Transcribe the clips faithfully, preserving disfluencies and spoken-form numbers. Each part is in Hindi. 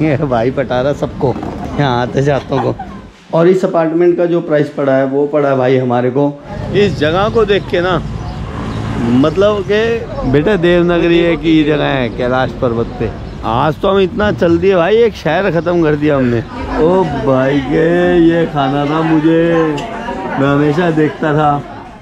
ये भाई पटा रहा सबको यहाँ आते जातों को। और इस अपार्टमेंट का जो प्राइस पड़ा है वो पड़ा है भाई हमारे को, इस जगह को देख के ना, मतलब कि बेटा देवनगरी है कि ये जगह है कैलाश पर्वत पे। आज तो हम इतना चल दिए भाई, एक शहर ख़त्म कर दिया हमने। ओ भाई के ये खाना था मुझे, मैं हमेशा देखता था।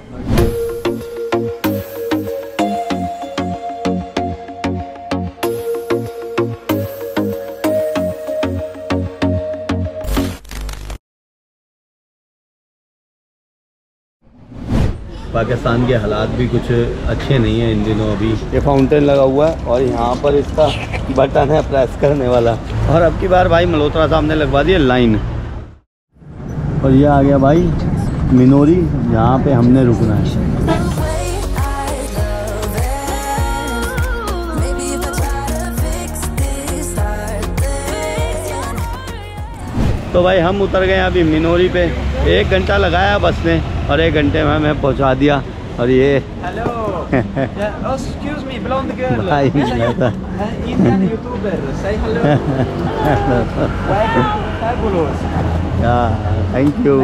पाकिस्तान के हालात भी कुछ अच्छे नहीं हैं इन दिनों। अभी ये फाउंटेन लगा हुआ है और यहाँ पर इसका बटन है प्रेस करने वाला। और अब की बार भाई मल्होत्रा साहब ने लगवा दिया लाइन। और ये आ गया भाई मिनोरी, यहाँ पे हमने रुकना है। तो भाई हम उतर गए अभी मिनोरी पे। एक घंटा लगाया बस ने और एक घंटे में हमें पहुंचा दिया। और ये hello excuse me blonde girl भाई मिला था इंडियन यूट्यूबर से हेलो या थैंक यू।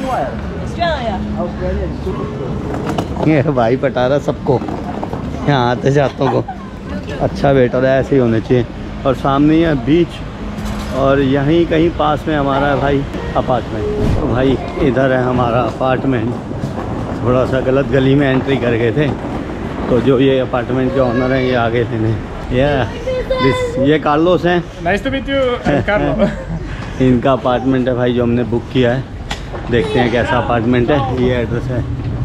ये भाई पटा रहा सबको यहाँ आते जातों को। अच्छा बेटा रहा, ऐसे ही होने चाहिए। और सामने ही है बीच और यहीं कहीं पास में हमारा है भाई अपार्टमेंट। तो भाई इधर है हमारा अपार्टमेंट। थोड़ा सा गलत गली में एंट्री कर गए थे, तो जो ये अपार्टमेंट के ऑनर हैं ये आगे थे ने ये दिस ये कार्लोस हैं। Nice to meet you Carlo. इनका अपार्टमेंट है भाई जो हमने बुक किया है। देखते हैं कैसा अपार्टमेंट है। ये एड्रेस है।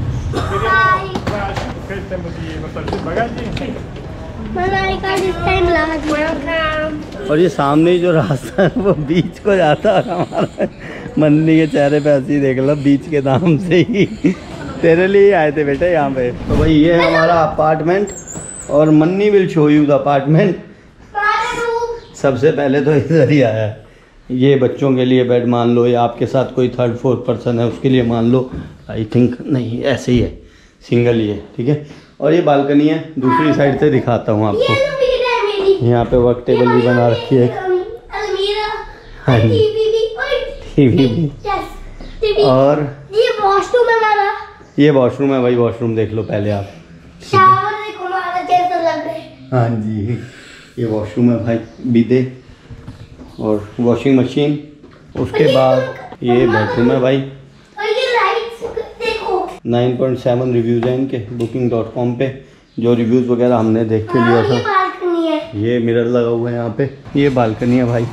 और ये सामने ही जो रास्ता है वो बीच को जाता है। हमारा मन्नी के चेहरे पे हंसी देख लो, बीच के नाम से ही तेरे लिए आए थे बेटे यहाँ पे। तो भाई ये है हमारा अपार्टमेंट और Manny will show you the apartment. सबसे पहले तो इधर ही आया है। ये बच्चों के लिए बेड मान लो, या आपके साथ कोई थर्ड फोर्थ पर्सन है उसके लिए मान लो। आई थिंक नहीं, ऐसे ही है, सिंगल ही है, ठीक है। और ये बालकनी है, दूसरी साइड से दिखाता हूँ आपको। यहाँ पे वर्क टेबल भी बना रखी है, हाँ टीवी भी। और ये वॉशरूम है हमारा। ये वॉशरूम है भाई, वॉशरूम देख लो पहले आप। शावर देखो हमारा कैसा लग रहा है। हाँ जी, ये वॉशरूम है भाई, बिदे और वॉशिंग मशीन। उसके बाद ये बेडरूम है भाई। और ये लाइट्स देखो, नाइन पॉइंट सेवन रिव्यूज़ हैं इनके बुकिंग डॉट कॉम पे। जो रिव्यूज़ वगैरह हमने देख के लिया था। ये बालकनी है, ये मिरर लगा हुआ है यहाँ पे। ये बालकनी है भाई,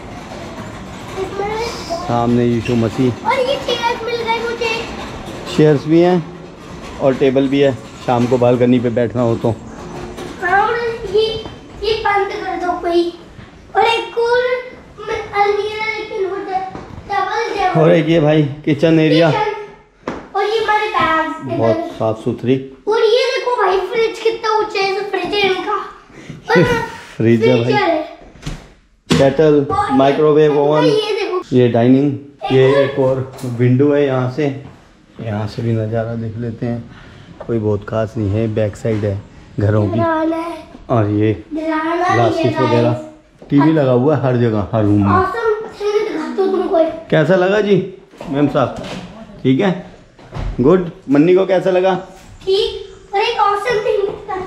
सामने यीशु मसीह। और ये चेयर्स मिल गए मुझे। चेयर्स भी हैं और टेबल भी है, शाम को बालकनी पे बैठना हो तो। और ये ये बंद कर दो कोई। और एक और अलमीरा, लेकिन वो डबल है। और एक ये भाई किचन एरिया। और ये हमारे बैग्स बहुत साफ सुथरी। और ये देखो भाई फ्रिज कितना ऊंचा है। फ्रिज है इनका। फ्रिज है भाई, केटल, माइक्रोवेव ओवन। ये डाइनिंग, ये एक और विंडो है यहाँ से। यहाँ से भी नज़ारा देख लेते हैं। कोई बहुत खास नहीं है, बैक साइड है घरों की। और ये ग्लासेस वगैरह, टीवी लगा हुआ है हर जगह, हर रूम में। कैसा लगा जी मैम साहब? ठीक है, गुड। मन्नी को कैसा लगा? ठीक। और एक ऑसम थिंग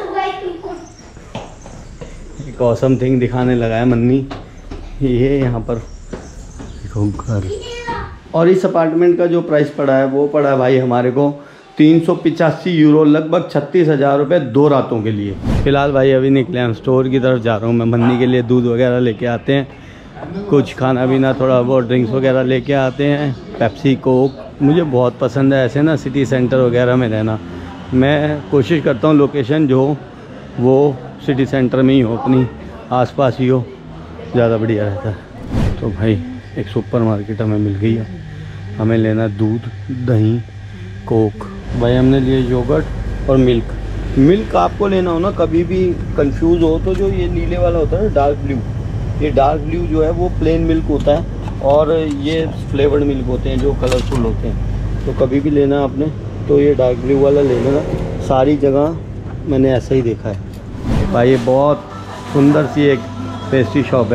एक ऑसम थिंग दिखाने लगा है मन्नी। ये यहाँ पर घर। और इस अपार्टमेंट का जो प्राइस पड़ा है वो पड़ा है भाई हमारे को तीन सौ पिचासी यूरो, लगभग छत्तीस हज़ार रुपये दो रातों के लिए। फ़िलहाल भाई अभी निकले हम स्टोर की तरफ जा रहा हूँ मैं। मन्नी के लिए दूध वगैरह लेके आते हैं, कुछ खाना पीना, थोड़ा बहुत ड्रिंक्स वगैरह लेके आते हैं। पेप्सी, कोक मुझे बहुत पसंद है ऐसे ना सिटी सेंटर वगैरह में रहना। मैं कोशिश करता हूँ लोकेशन जो वो सिटी सेंटर में ही हो, अपनी आसपास ही हो, ज़्यादा बढ़िया रहता है। तो भाई एक सुपर मार्केट हमें मिल गई है। हमें लेना दूध, दही, कोक। भाई हमने लिए योगर्ट और मिल्क। मिल्क आपको लेना हो ना, कभी भी कंफ्यूज हो तो जो ये नीले वाला होता है ना डार्क ब्लू, ये डार्क ब्लू जो है वो प्लेन मिल्क होता है और ये फ्लेवर्ड मिल्क होते हैं जो कलरफुल होते हैं। तो कभी भी लेना आपने तो ये डार्क ब्लू वाला ले लेना। सारी जगह मैंने ऐसा ही देखा है भाई। ये बहुत सुंदर सी एक पेस्ट्री शॉप है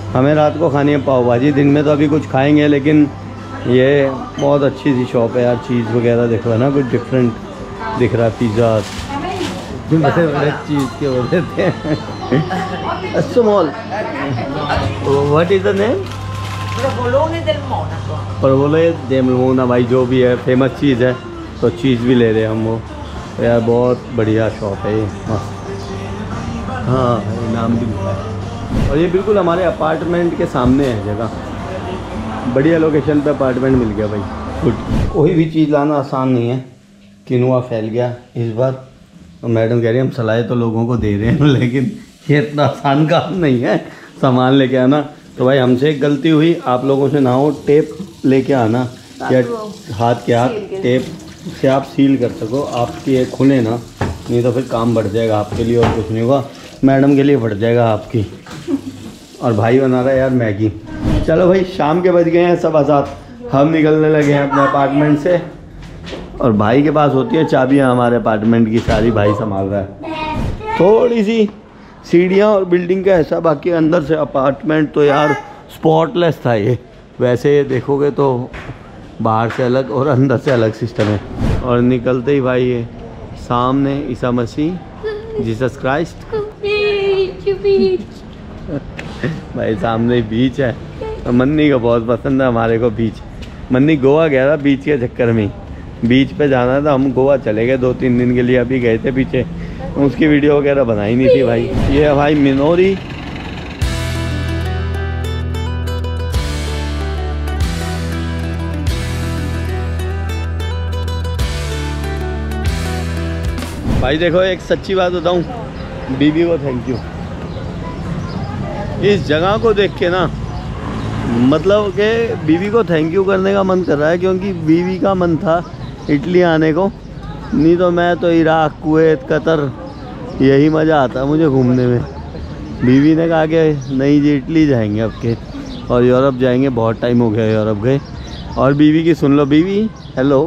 हमें रात को खानी है पाव भाजी, दिन में तो अभी कुछ खाएंगे, लेकिन ये बहुत अच्छी सी शॉप है यार। चीज़ वगैरह देखो है ना, कुछ डिफरेंट दिख रहा है। पिज़्ज़ा बड़े बड़े चीज़ के बोलते हैं। Small what is the name? Provolone del Monaco। परवोले देम मोना भाई, जो भी है फेमस चीज़ है, तो चीज़ भी ले रहे हैं हम वो। तो यार बहुत बढ़िया शॉप है ये, मस्त। हाँ ये नाम भी लिखा है, और ये बिल्कुल हमारे अपार्टमेंट के सामने है जगह। बढ़िया लोकेशन पे अपार्टमेंट मिल गया भाई, गुड। कोई भी चीज़ लाना आसान नहीं है। किनुआ फैल गया इस बार, तो मैडम कह रही है हम सलाह तो लोगों को दे रहे हैं, लेकिन ये इतना आसान काम नहीं है सामान लेके आना। तो भाई हमसे एक गलती हुई, आप लोगों से ना हो, टेप लेके आना, या हाथ के हाथ टेप से आप सील कर सको, आपकी ये खुले ना, नहीं तो फिर काम बढ़ जाएगा आपके लिए और कुछ नहीं होगा, मैडम के लिए बढ़ जाएगा आपकी। और भाई बना रहा है यार मैगी। चलो भाई शाम के बज गए हैं सब आज़ाद, हम निकलने लगे हैं अपने अपार्टमेंट से। और भाई के पास होती है चाबियाँ हमारे अपार्टमेंट की सारी, भाई संभाल रहा है। थोड़ी सी सीढ़ियाँ और बिल्डिंग का ऐसा, बाकी अंदर से अपार्टमेंट तो यार स्पॉटलेस था ये। वैसे ये देखोगे तो बाहर से अलग और अंदर से अलग सिस्टम है। और निकलते ही भाई ये सामने ईसा मसीह जीसस क्राइस्ट, भाई सामने बीच है। तो मन्नी को बहुत पसंद है हमारे को बीच। मन्नी गोवा गया था बीच के चक्कर में, बीच पे जाना था, हम गोवा चले गए दो तीन दिन के लिए, अभी गए थे पीछे, उसकी वीडियो वगैरह बनाई नहीं थी भाई। ये है भाई मिनोरी, भाई देखो एक सच्ची बात बताऊं, बीबी को थैंक यू। इस जगह को देख के ना, मतलब कि बीवी को थैंक यू करने का मन कर रहा है, क्योंकि बीवी का मन था इटली आने को, नहीं तो मैं तो इराक, कुवैत, कतर, यही मज़ा आता मुझे घूमने में। बीवी ने कहा कि नहीं जी इटली जाएंगे अब के, और यूरोप जाएंगे, बहुत टाइम हो गया यूरोप गए। और बीवी की सुन लो, बीवी हेलो,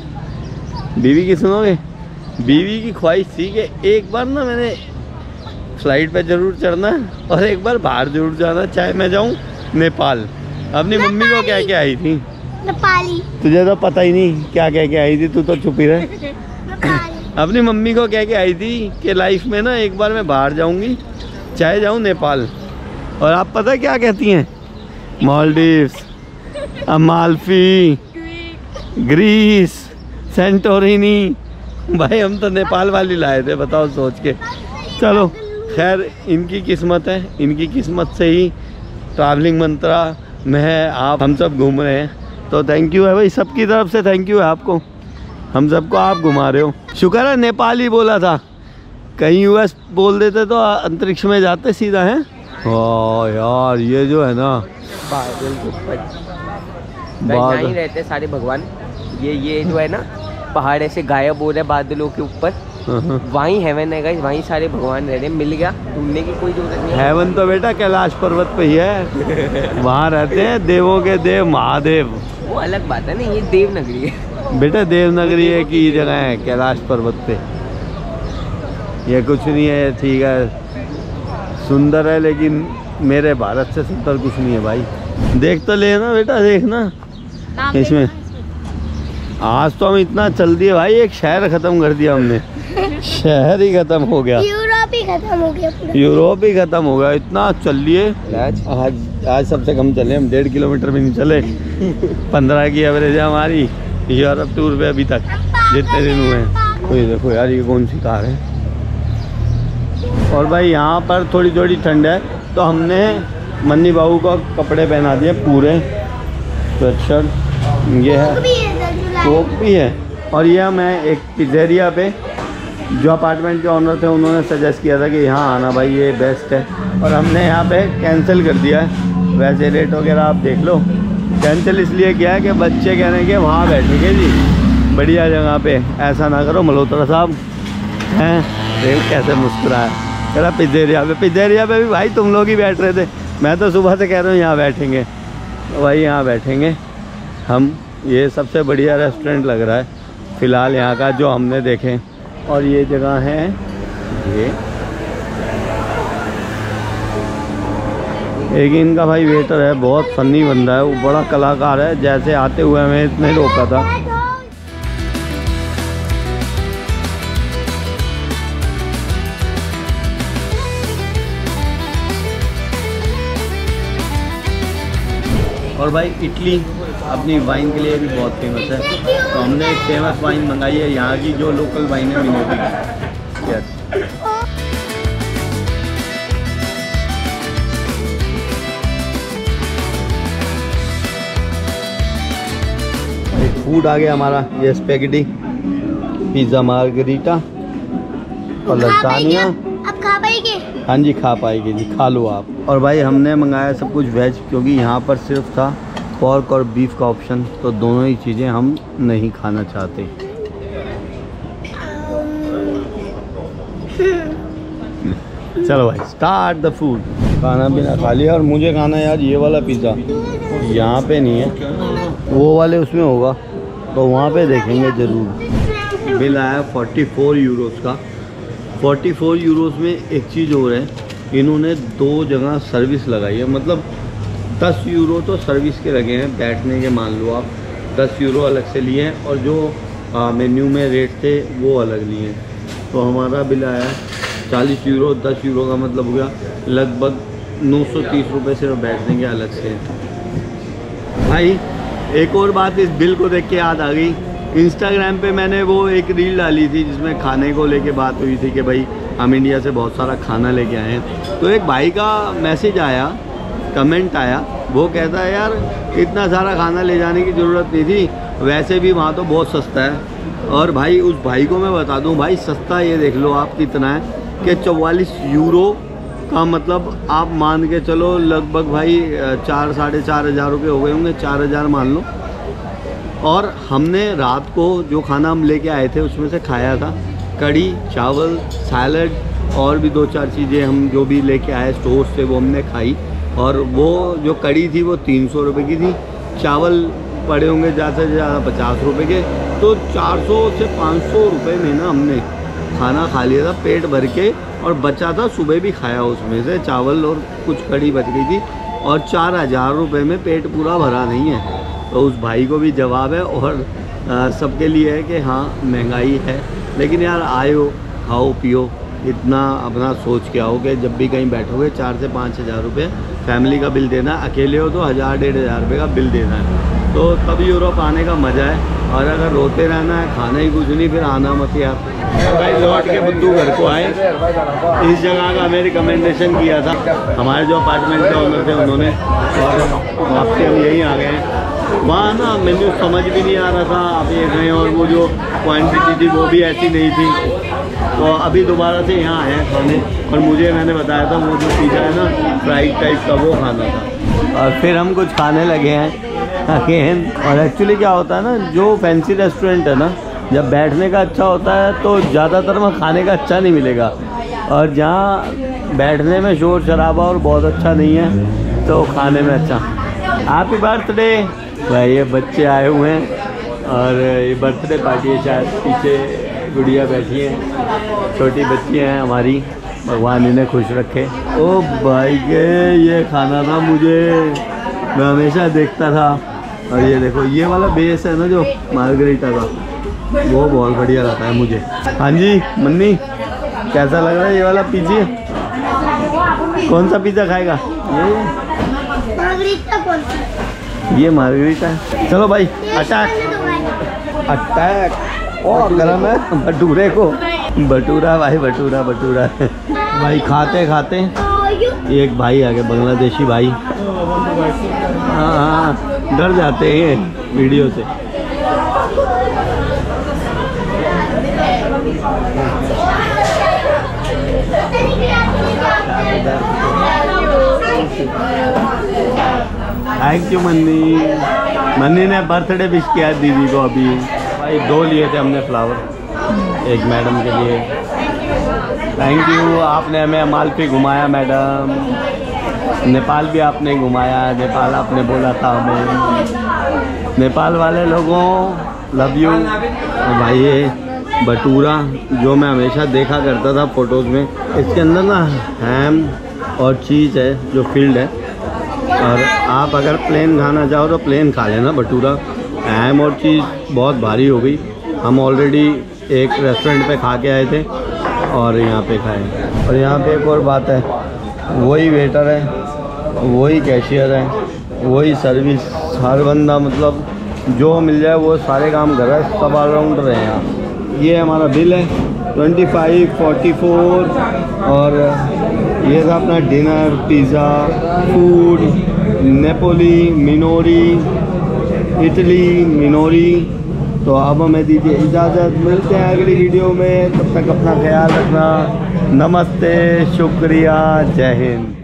बीवी की सुनोगे? बीवी की ख्वाहिश थी कि एक बार ना मैंने फ्लाइट पे ज़रूर चढ़ना है और एक बार बाहर ज़रूर जाना, चाहे मैं जाऊँ नेपाल। अपनी मम्मी को क्या क्या आई थी? नेपाली। तुझे तो पता ही नहीं क्या क्या क्या आई थी, तू तो चुप ही रहे। अपनी मम्मी को क्या क्या आई थी कि लाइफ में ना एक बार मैं बाहर जाऊंगी, चाहे जाऊं नेपाल। और आप पता क्या कहती हैं? Maldives, Amalfi, Greece, Santorini. भाई हम तो नेपाल वाली लाए थे, बताओ सोच के। चलो खैर इनकी किस्मत है, इनकी किस्मत से ही ट्रैवलिंग मंत्रा में आप हम सब घूम रहे हैं। तो थैंक यू है भाई, सबकी तरफ से थैंक यू है आपको, हम सबको आप घुमा रहे हो। शुक्र है नेपाल ही बोला था, कहीं यूएस बोल देते तो अंतरिक्ष में जाते सीधा है। हाँ यार ये जो है ना बादल के ऊपर नहीं रहते सारे भगवान, ये ये जो है ना पहाड़ ऐसे गायब हो रहे हैं बादलों के ऊपर, वहीं हेवन है गाइस, वहीं सारे भगवान रह रहे हैं। मिल गया, ढूंढने की कोई जरूरत नहीं। हेवन तो बेटा कैलाश पर्वत पे ही है, वहाँ रहते हैं देवों के देव महादेव। वो अलग बात है ना, ये देवनगरी है बेटा, देवनगरी है की जगह है कैलाश पर्वत पे। ये कुछ नहीं है, ठीक है सुंदर है, लेकिन मेरे भारत से सुंदर कुछ नहीं है भाई। देख तो लेना बेटा, देखना इसमें। आज तो हम इतना चल दिए भाई, एक शहर खत्म कर दिया हमने, शहर ही खत्म हो गया, यूरोप ही खत्म हो गया पूरा। यूरोप ही खत्म हो गया, इतना चल लिए। आज आज सबसे कम चले हम, डेढ़ किलोमीटर भी नहीं चले। पंद्रह की एवरेज है हमारी यूरोप टूर पे अभी तक, जितने दिन हुए हैं। तो ये देखो यार, ये कौन सी कार है। और भाई यहाँ पर थोड़ी थोड़ी ठंड है, तो हमने मन्नी बाबू को कपड़े पहना दिए पूरे, स्वेट शर्ट, ये है कोक भी है। और यह मैं एक पिज़्ज़ेरिया पे, जो अपार्टमेंट के ऑनर थे उन्होंने सजेस्ट किया था कि यहाँ आना भाई, ये बेस्ट है, और हमने यहाँ पे कैंसिल कर दिया है। वैसे रेट वगैरह आप देख लो, कैंसिल इसलिए किया है कि बच्चे कह रहे हैं कि वहाँ बैठेंगे जी बढ़िया जगह पे, ऐसा ना करो। मल्होत्रा साहब हैं, रेट कैसे मुस्कुराया, कह रहा पिज़्ज़ेरिया पे। पिज़्ज़ेरिया पे भी भाई तुम लोग ही बैठ रहे थे, मैं तो सुबह से कह रहा हूँ यहाँ बैठेंगे, तो भाई यहाँ बैठेंगे हम। ये सबसे बढ़िया रेस्टोरेंट लग रहा है फ़िलहाल यहाँ का जो हमने देखे। और ये जगह है, ये एक इनका भाई वेटर है, बहुत फनी बंदा है, वो बड़ा कलाकार है। जैसे आते हुए हमें इतने रोका था। और भाई इटली अपनी वाइन के लिए भी बहुत फेमस है, तो हमने एक फेमस वाइन मंगाई है यहाँ की, जो लोकल वाइन है मिनोटी की। यस, फूड आ गया हमारा, ये स्पेगेटी, पिज़्ज़ा मार्गरीटा और लसानिया। आप खा पाएंगे? हाँ जी खा पाएगी जी, खा लो आप। और भाई हमने मंगाया सब कुछ वेज, क्योंकि यहाँ पर सिर्फ था पोर्क और बीफ का ऑप्शन, तो दोनों ही चीज़ें हम नहीं खाना चाहते। चलो भाई स्टार्ट द फूड। खाना पीना खा लिया, और मुझे खाना यार ये वाला पिज़्ज़ा, यहाँ पे नहीं है, वो वाले उसमें होगा, तो वहाँ पे देखेंगे ज़रूर। बिल आया फोर्टी फोर यूरोज़ का। फोर्टी फोर यूरोज़ में एक चीज़ हो रहा है, इन्होंने दो जगह सर्विस लगाई है, मतलब दस यूरो तो सर्विस के लगे हैं, बैठने के मान लो आप दस यूरो अलग से लिए हैं, और जो आ, मेन्यू में रेट थे वो अलग लिए हैं। तो हमारा बिल आया चालीस यूरो, दस यूरो का मतलब हो गया लगभग नौ सौ तीस रुपये सिर्फ बैठने के अलग से। भाई एक और बात इस बिल को देख के याद आ गई, इंस्टाग्राम पे मैंने वो एक रील डाली थी जिसमें खाने को लेके बात हुई थी कि भाई हम इंडिया से बहुत सारा खाना लेके आए हैं। तो एक भाई का मैसेज आया, कमेंट आया, वो कहता है यार इतना सारा खाना ले जाने की ज़रूरत नहीं थी, वैसे भी वहाँ तो बहुत सस्ता है। और भाई उस भाई को मैं बता दूँ, भाई सस्ता ये देख लो आप कितना है कि चौवालीस यूरो का मतलब आप मान के चलो लगभग भाई चार साढ़े चार हज़ार रुपये हो गए होंगे, चार हज़ार मान लो। और हमने रात को जो खाना हम लेके आए थे उसमें से खाया था कड़ी, चावल, सैलड और भी दो चार चीज़ें हम जो भी लेके आए स्टोर से वो हमने खाई। और वो जो कड़ी थी वो तीन सौ रुपये की थी, चावल पड़े होंगे ज़्यादा से ज़्यादा पचास रुपये के, तो चार सौ से पाँच सौ रुपये में ना हमने खाना खा लिया था पेट भर के। और बचा था, सुबह भी खाया उसमें से चावल और कुछ कड़ी बच गई थी, और चार हज़ार रुपये में पेट पूरा भरा नहीं है। तो उस भाई को भी जवाब है, और सबके लिए है कि हाँ महंगाई है, लेकिन यार आयो खाओ पियो, इतना अपना सोच के आओ कि जब भी कहीं बैठोगे चार से पाँच हज़ार रुपये फैमिली का बिल देना, अकेले हो तो हज़ार डेढ़ हज़ार रुपये का बिल देना है। तो तब यूरोप आने का मज़ा है, और अगर रोते रहना है, खाना ही कुछ नहीं, फिर आना मत यार। भाई लौट के बुद्धू घर को आए, इस जगह का हमें रिकमेंडेशन किया था हमारे जो अपार्टमेंट के ओनर थे उन्होंने, और अब से हम यहीं आ गए हैं। वहाँ ना मेन्यू समझ भी नहीं आ रहा था, आप ये गए, और वो जो क्वांटिटी थी वो भी ऐसी नहीं थी। तो अभी दोबारा से यहाँ आए हैं खाने, और मुझे मैंने बताया था वो जो पिज़्ज़ा है ना फ्राइड टाइप का वो खाना था, और फिर हम कुछ खाने लगे हैं अगेन। और एक्चुअली क्या होता है ना, जो फैंसी रेस्टोरेंट है ना, जब बैठने का अच्छा होता है तो ज़्यादातर में खाने का अच्छा नहीं मिलेगा, और जहाँ बैठने में शोर शराबा और बहुत अच्छा नहीं है तो खाने में अच्छा। Happy birthday. भाई ये बच्चे आए हुए हैं, और ये बर्थडे पार्टी है, शायद पीछे गुड़िया बैठी है, छोटी बच्ची हैं हमारी, भगवान इन्हें खुश रखे। ओ भाई के ये खाना था, मुझे मैं हमेशा देखता था। और ये देखो ये वाला बेस है ना जो मार्गरीटा का, वो बहुत बढ़िया लगता है मुझे। हाँ जी मन्नी, कैसा लग रहा है ये वाला पिज़्ज़ा? कौन सा पिज़्ज़ा खाएगा? ये मार्गरीटा कौन सा? ये मार्गरीटा है। चलो भाई अटैक अटैक। ओ गरम है भटूरे को, भटूरा भाई, भटूरा भटूरा भाई। खाते खाते एक भाई आ गए, बांग्लादेशी भाई। हाँ हाँ डर जाते हैं वीडियो से। थैंक यू मन्नी। मन्नी ने बर्थडे विश किया दीदी को अभी। भाई दो लिए थे हमने फ्लावर, एक मैडम के लिए। थैंक यू, आपने हमें अमाल्फी घुमाया मैडम। नेपाल भी आपने घुमाया, नेपाल आपने बोला था हमें। नेपाल वाले लोगों लव यू। भाई ये भटूरा जो मैं हमेशा देखा करता था फ़ोटोज़ में, इसके अंदर ना हैम और चीज़ है जो फील्ड है, और आप अगर प्लेन खाना चाहो तो प्लेन खा लेना भटूरा। अहम और चीज़ बहुत भारी हो गई। हम ऑलरेडी एक रेस्टोरेंट पे खा के आए थे और यहाँ पे खाए। और यहाँ पे एक और बात है, वही वेटर है, वही कैशियर है, वही सर्विस, हर बंदा मतलब जो मिल जाए वो सारे काम कर रहा है, सब ऑलराउंडर है यहाँ। ये हमारा बिल है ट्वेंटी फाइव फोर्टी फोर और ये था अपना dinner, pizza, food, Napoli, Minori, Italy, Minori. तो अब हमें दीजिए इजाज़त, मिलते हैं अगली वीडियो में, तब तक अपना ख्याल रखना। नमस्ते, शुक्रिया, जय हिंद।